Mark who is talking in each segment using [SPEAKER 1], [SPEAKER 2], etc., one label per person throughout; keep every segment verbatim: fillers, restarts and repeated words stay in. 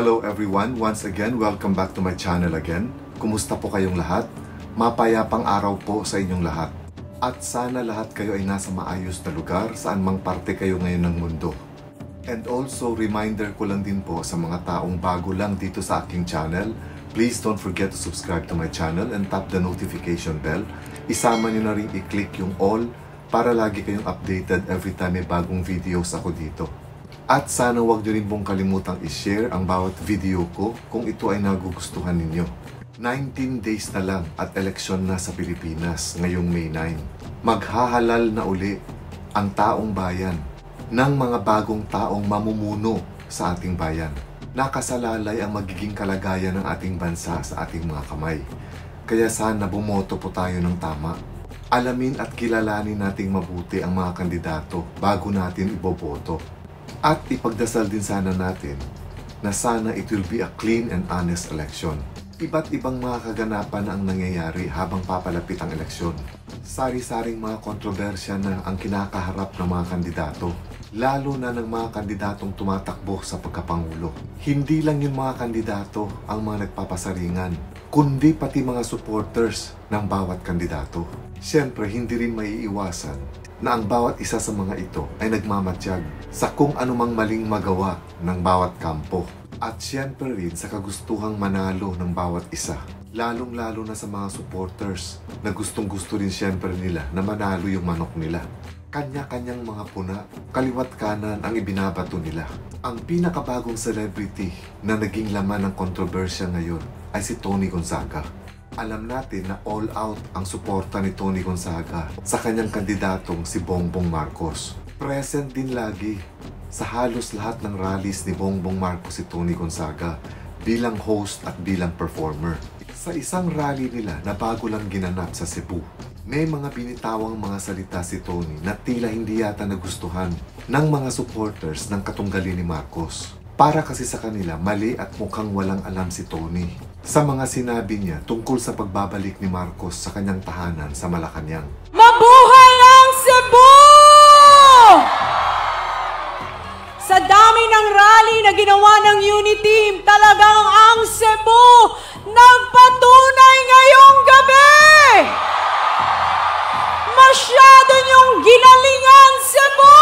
[SPEAKER 1] Hello everyone, once again, welcome back to my channel again. Kumusta po kayong lahat? Mapayapang araw po sa inyong lahat. At sana lahat kayo ay nasa maayos na lugar saan mang parte kayo ngayon ng mundo. And also, reminder ko lang din po sa mga taong bago lang dito sa aking channel, please don't forget to subscribe to my channel and tap the notification bell. Isama nyo na rin i-click yung all para lagi kayong updated every time may bagong videos ako dito. At sana huwag nyo rin pong kalimutang i-share ang bawat video ko kung ito ay nagugustuhan ninyo. nineteen days na lang at eleksyon na sa Pilipinas ngayong May nine. Maghahalal na uli ang taong bayan ng mga bagong taong mamumuno sa ating bayan. Nakasalalay ang magiging kalagayan ng ating bansa sa ating mga kamay. Kaya sana bumoto po tayo ng tama. Alamin at kilalanin nating mabuti ang mga kandidato bago natin iboboto. At ipagdasal din sana natin na sana it will be a clean and honest election. Iba't ibang mga kaganapan ang nangyayari habang papalapit ang eleksyon. Sari-saring mga kontrobersya na ang kinakaharap ng mga kandidato, lalo na ng mga kandidatong tumatakbo sa pagkapangulo. Hindi lang yung mga kandidato ang mga nagpapasaringan, kundi pati mga supporters ng bawat kandidato. Siyempre, hindi rin maiiwasan na ang bawat isa sa mga ito ay nagmamatyag sa kung anumang maling magawa ng bawat kampo. At siyempre rin sa kagustuhang manalo ng bawat isa. Lalong-lalo na sa mga supporters na gustong-gusto rin siyempre nila na manalo yung manok nila. Kanya-kanyang mga puna, kaliwat kanan ang ibinabato nila. Ang pinakabagong celebrity na naging laman ng kontrobersya ngayon ay si Tony Gonzaga. Alam natin na all out ang suporta ni Tony Gonzaga sa kanyang kandidatong si Bongbong Marcos. Present din lagi sa halos lahat ng rallies ni Bongbong Marcos si Tony Gonzaga bilang host at bilang performer. Sa isang rally nila na bago lang ginanap sa Cebu, may mga binitawang mga salita si Tony na tila hindi yata nagustuhan ng mga supporters ng katunggali ni Marcos. Para kasi sa kanila, mali at mukhang walang alam si Tony sa mga sinabi niya tungkol sa pagbabalik ni Marcos sa kanyang tahanan sa Malacanang.
[SPEAKER 2] Mabuhay ang Cebu! Sa dami ng rally na ginawa ng Uniteam, talagang ang Cebu nagpatunay ngayong gabi! Masyado niyong ginalingan, Cebu!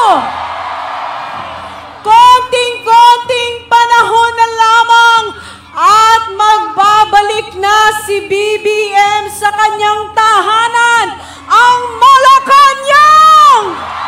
[SPEAKER 2] Konting-konting panahon na lamang at magbabalik na si B B M sa kanyang tahanan, ang Malacanang!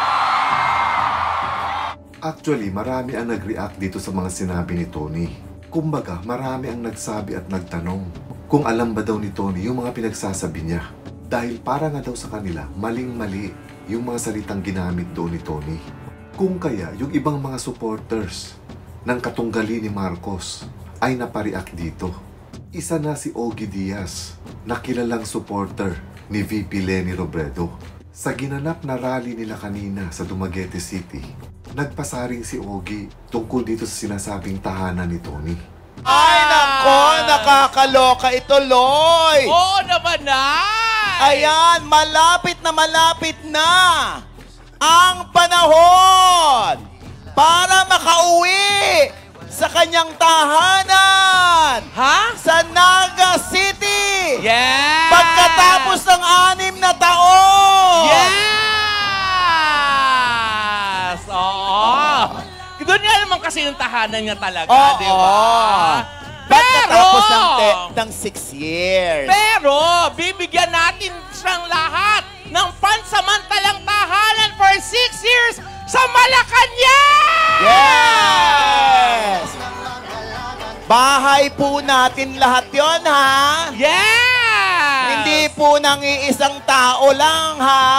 [SPEAKER 1] Actually, marami ang nag-react dito sa mga sinabi ni Tony. Kumbaga, marami ang nagsabi at nagtanong kung alam ba daw ni Tony yung mga pinagsasabi niya. Dahil para nga daw sa kanila, maling-mali yung mga salitang ginamit doon ni Tony. Kung kaya, yung ibang mga supporters ng katunggali ni Marcos ay napareact dito. Isa na si Ogie Diaz, na kilalang supporter ni V P Leni Robredo. Sa ginanap na rally nila kanina sa Dumaguete City, nagpasaring si Ogie tungkol dito sa sinasabing tahanan ni Tony.
[SPEAKER 3] Ay, nako! Nakakaloka ito, Loy!
[SPEAKER 4] Oo naman na!
[SPEAKER 3] Ayan, malapit na malapit na ang panahon para makauwi sa kanyang tahanan.
[SPEAKER 4] Ha?
[SPEAKER 3] Sa Naga City!
[SPEAKER 4] Yes!
[SPEAKER 3] Pagkatapos ng anim na taon!
[SPEAKER 4] Yes! Oo! Doon nga naman kasi yung tahanan niya talaga,
[SPEAKER 3] Oo.
[SPEAKER 4] di ba?
[SPEAKER 3] Pagkatapos
[SPEAKER 4] Pero,
[SPEAKER 3] ng, te- ng six years.
[SPEAKER 4] pero, bibigyan natin siyang lahat ng pansamantalang tahanan for six years sa Malacanang!
[SPEAKER 3] Yes! Bahay po natin lahat yon, ha?
[SPEAKER 4] Yes!
[SPEAKER 3] Hindi po nang iisang tao lang, ha?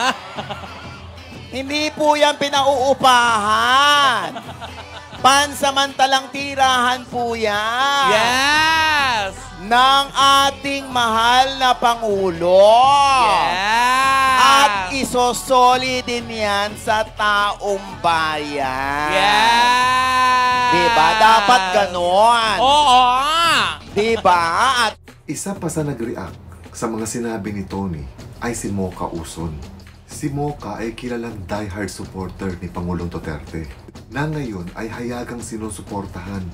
[SPEAKER 3] Hindi po yan pinauupahan. Pansamantalang tirahan po yan.
[SPEAKER 4] Yes!
[SPEAKER 3] Ng ating mahal na Pangulo.
[SPEAKER 4] Yes!
[SPEAKER 3] At isosoli din yan sa taong bayan.
[SPEAKER 4] Yes!
[SPEAKER 3] Diba? Dapat ganon.
[SPEAKER 4] Oo!
[SPEAKER 3] Diba? At
[SPEAKER 1] Isa pa sa nag-react sa mga sinabi ni Tony ay si Mocha Uson. Si Mocha ay kilalang diehard supporter ni Pangulong Duterte na ngayon ay hayagang sinusuportahan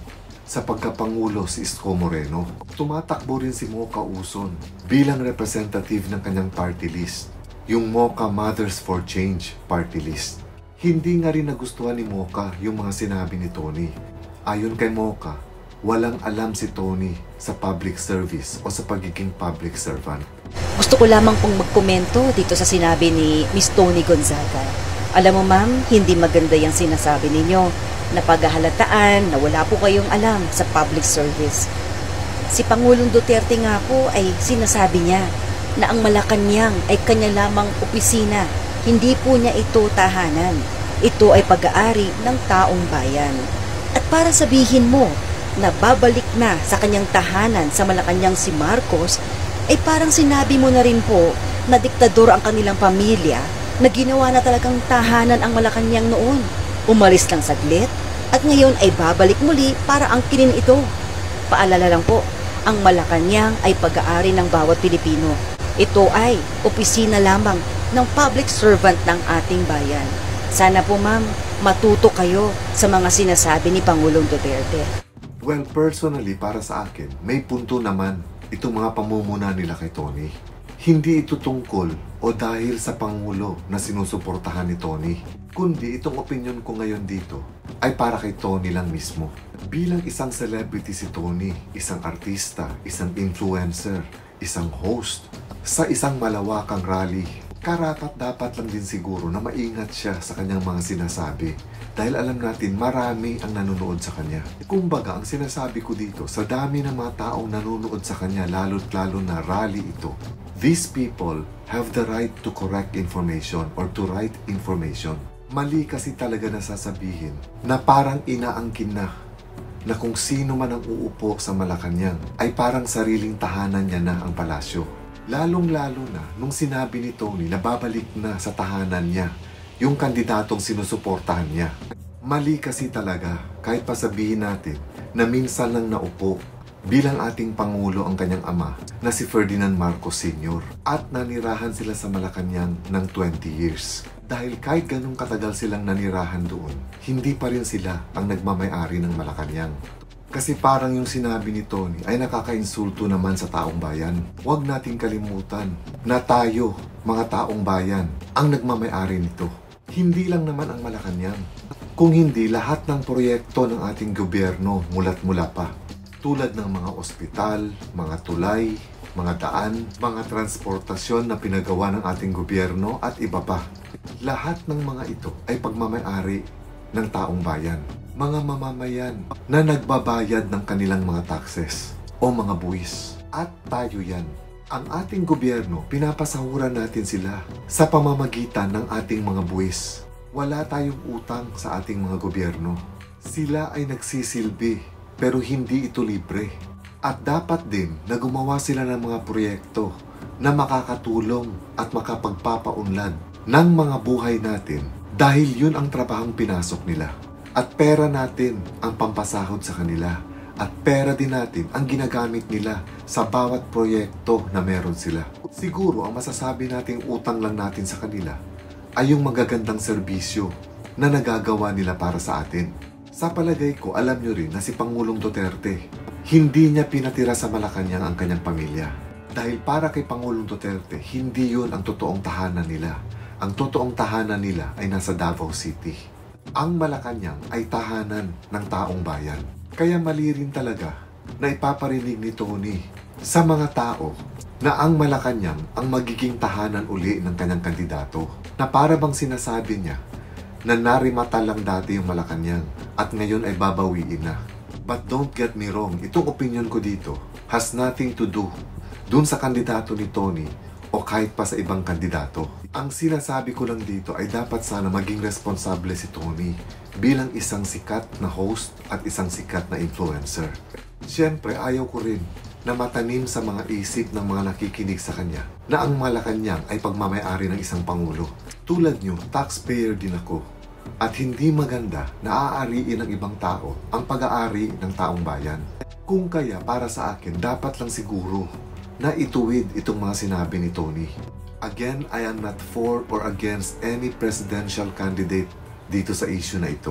[SPEAKER 1] sa pagkapangulo si Isko Moreno. Tumatakbo rin si Mocha Uson bilang representative ng kanyang party list, yung Mocha Mothers for Change party list. Hindi nga rin nagustuhan ni Mocha yung mga sinabi ni Tony. Ayon kay Mocha, walang alam si Tony sa public service o sa pagiging public servant.
[SPEAKER 5] Gusto ko lamang pong magkomento dito sa sinabi ni Miss Tony Gonzaga. Alam mo ma'am, hindi maganda yung sinasabi ninyo na paghahalataan na wala po kayong alam sa public service. Si Pangulong Duterte nga po ay sinasabi niya na ang Malacanang ay kanya lamang opisina. Hindi po niya ito tahanan. Ito ay pag-aari ng taong bayan. At para sabihin mo na babalik na sa kanyang tahanan sa Malacanang si Marcos, ay parang sinabi mo na rin po na diktador ang kanilang pamilya na ginawa na talagang tahanan ang Malacanang noon. Umalis lang saglit at ngayon ay babalik muli para angkinin ito. Paalala lang po, ang Malacanang ay pag-aari ng bawat Pilipino. Ito ay opisina lamang ng public servant ng ating bayan. Sana po ma'am, matuto kayo sa mga sinasabi ni Pangulong Duterte.
[SPEAKER 1] Well, personally, para sa akin, may punto naman itong mga pamumuna nila kay Tony. Hindi ito tungkol o dahil sa Pangulo na sinusuportahan ni Tony, kundi itong opinion ko ngayon dito ay para kay Tony lang mismo. Bilang isang celebrity si Tony, isang artista, isang influencer, isang host, sa isang malawakang rally, karapat dapat lang din siguro na maingat siya sa kanyang mga sinasabi dahil alam natin marami ang nanonood sa kanya. Kumbaga, ang sinasabi ko dito, sa dami ng mga taong nanonood sa kanya, lalo't lalo na rally ito, these people have the right to correct information or to write information. Mali kasi talaga na sasabihin na parang inaangkin na na kung sino man ang uupo sa Malacanang ay parang sariling tahanan niya na ang palasyo. Lalong-lalo na nung sinabi ni Tony na babalik na sa tahanan niya yung kandidatong sinusuportahan niya. Mali kasi talaga kahit pa sabihin natin na minsan lang naupo bilang ating Pangulo ang kanyang ama na si Ferdinand Marcos Senior at nanirahan sila sa Malacanang ng twenty years. Dahil kahit ganun katagal silang nanirahan doon, hindi pa rin sila ang nagmamay-ari ng Malacanang. Kasi parang yung sinabi ni Tony ay nakakainsulto naman sa taong bayan. Huwag nating kalimutan na tayo, mga taong bayan, ang nagmamay-ari nito. Hindi lang naman ang Malacanang, kung hindi lahat ng proyekto ng ating gobyerno mula't mula pa. Tulad ng mga ospital, mga tulay, mga daan, mga transportasyon na pinagawa ng ating gobyerno at iba pa. Lahat ng mga ito ay pagmamay-ari ng taong bayan. Mga mamamayan na nagbabayad ng kanilang mga taxes o mga buwis. At tayo yan. Ang ating gobyerno, pinapasahuran natin sila sa pamamagitan ng ating mga buwis. Wala tayong utang sa ating mga gobyerno. Sila ay nagsisilbi pero hindi ito libre. At dapat din na gumawa sila ng mga proyekto na makakatulong at makapagpapaunlad ng mga buhay natin dahil yun ang trabahong pinasok nila. At pera natin ang pampasahod sa kanila. At pera din natin ang ginagamit nila sa bawat proyekto na meron sila. Siguro ang masasabi nating utang lang natin sa kanila ay yung magagandang serbisyo na nagagawa nila para sa atin. Sa palagay ko, alam nyo rin na si Pangulong Duterte, hindi niya pinatira sa Malacanang ang kanyang pamilya. Dahil para kay Pangulong Duterte, hindi yun ang totoong tahanan nila. Ang totoong tahanan nila ay nasa Davao City. Ang Malacanang ay tahanan ng taong bayan. Kaya mali rin talaga na ipaparinig ni Tony sa mga tao na ang Malacanang ang magiging tahanan uli ng kanyang kandidato. Na para bang sinasabi niya na narimata lang dati yung Malacanang at ngayon ay babawiin na. But don't get me wrong, itong opinion ko dito has nothing to do dun sa kandidato ni Tony o kahit pa sa ibang kandidato. Ang sinasabi ko lang dito ay dapat sana maging responsable si Tony bilang isang sikat na host at isang sikat na influencer. Siyempre, ayaw ko rin na matanim sa mga isip ng mga nakikinig sa kanya na ang Malacanang ay pagmamay-ari ng isang pangulo. Tulad nyo, taxpayer din ako. At hindi maganda na aariin ng ibang tao ang pag-aari ng taong bayan. Kung kaya, para sa akin, dapat lang siguro na ituwid itong mga sinabi ni Tony. Again, I am not for or against any presidential candidate dito sa issue na ito.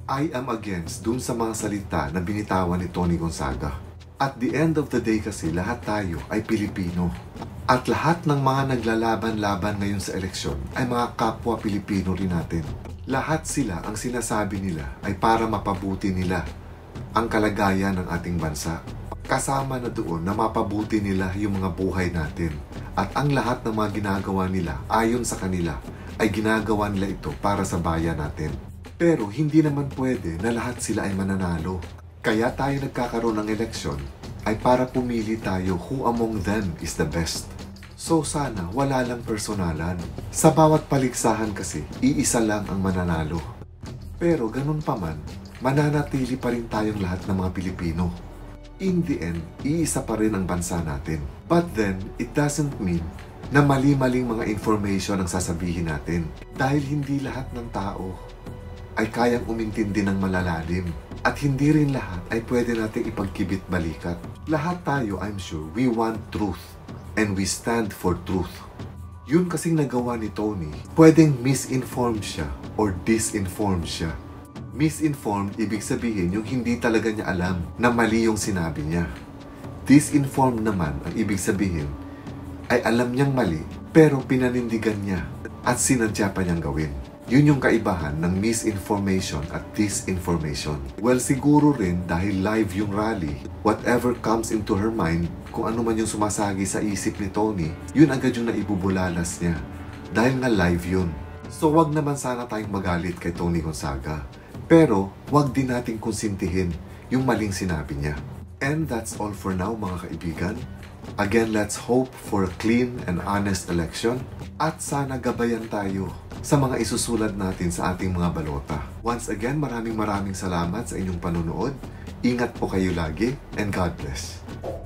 [SPEAKER 1] I am against dun sa mga salita na binitawan ni Tony Gonzaga. At the end of the day kasi, lahat tayo ay Pilipino. At lahat ng mga naglalaban-laban ngayon sa eleksyon ay mga kapwa Pilipino rin natin. Lahat sila ang sinasabi nila ay para mapabuti nila ang kalagayan ng ating bansa. Kasama na doon na mapabuti nila yung mga buhay natin. At ang lahat ng mga ginagawa nila ayon sa kanila ay ginagawa nila ito para sa bayan natin. Pero hindi naman pwede na lahat sila ay mananalo. Kaya tayo nagkakaroon ng eleksyon ay para pumili tayo who among them is the best. So sana wala lang personalan. Sa bawat paligsahan kasi, iisa lang ang mananalo. Pero ganun pa man, mananatili pa rin tayong lahat ng mga Pilipino. In the end, iisa pa rin ang bansa natin. But then, it doesn't mean na mali-maling mga information ang sasabihin natin. Dahil hindi lahat ng tao ay kayang umintindi ng malalalim. At hindi rin lahat ay pwede nating ipagkibit balikat. Lahat tayo, I'm sure, we want truth. And we stand for truth. Yun kasing nagawa ni Tony, pwedeng misinformed siya or disinformed siya. Misinformed, ibig sabihin yung hindi talaga niya alam na mali yung sinabi niya. Disinformed naman, ang ibig sabihin ay alam niyang mali pero pinanindigan niya at sinadya pa niyang gawin. Yun yung kaibahan ng misinformation at disinformation. Well, siguro rin dahil live yung rally, whatever comes into her mind, kung ano man yung sumasagi sa isip ni Tony, yun agad yung naibubulalas niya. Dahil nga live yun. So wag naman sana tayong magalit kay Tony Gonzaga. Pero wag din nating konsintihin yung maling sinabi niya. And that's all for now mga kaibigan. Again, let's hope for a clean and honest election. At sana gabayan tayo sa mga isusulat natin sa ating mga balota. Once again, maraming maraming salamat sa inyong panonood. Ingat po kayo lagi and God bless.